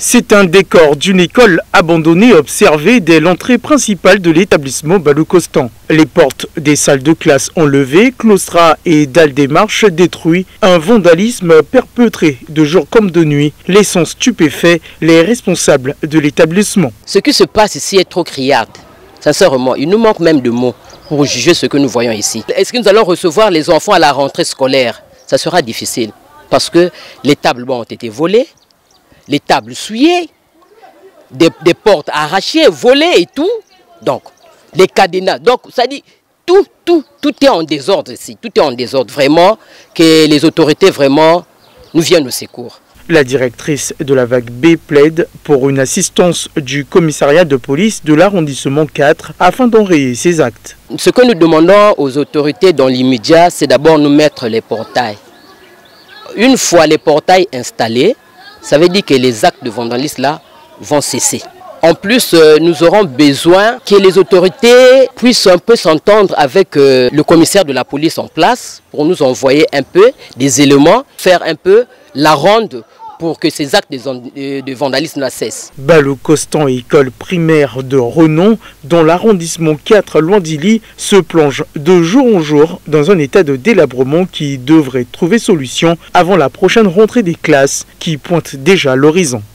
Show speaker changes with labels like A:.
A: C'est un décor d'une école abandonnée observé dès l'entrée principale de l'établissement Balou-Costan. Les portes des salles de classe enlevées, claustras et dalles des marches détruits. Un vandalisme perpétré de jour comme de nuit, laissant stupéfaits les responsables de l'établissement.
B: Ce qui se passe ici est trop criard. Sincèrement, il nous manque même de mots pour juger ce que nous voyons ici. Est-ce que nous allons recevoir les enfants à la rentrée scolaire? Ça sera difficile parce que les tables ont été volées. Les tables souillées, des portes arrachées, volées et tout. Donc, les cadenas. Donc, ça dit, tout est en désordre ici. Tout est en désordre. Vraiment, que les autorités vraiment nous viennent au secours.
A: La directrice de la vague B plaide pour une assistance du commissariat de police de l'arrondissement 4 afin d'enrayer ces actes.
B: Ce que nous demandons aux autorités dans l'immédiat, c'est d'abord nous mettre les portails. Une fois les portails installés, ça veut dire que les actes de vandalisme là vont cesser. En plus, nous aurons besoin que les autorités puissent un peu s'entendre avec le commissaire de la police en place pour nous envoyer un peu des éléments, faire un peu la ronde pour que ces actes de vandalisme là cessent.
A: Balou-Costan, école primaire de renom, dans l'arrondissement 4 loin d'Ily, se plonge de jour en jour dans un état de délabrement qui devrait trouver solution avant la prochaine rentrée des classes qui pointe déjà l'horizon.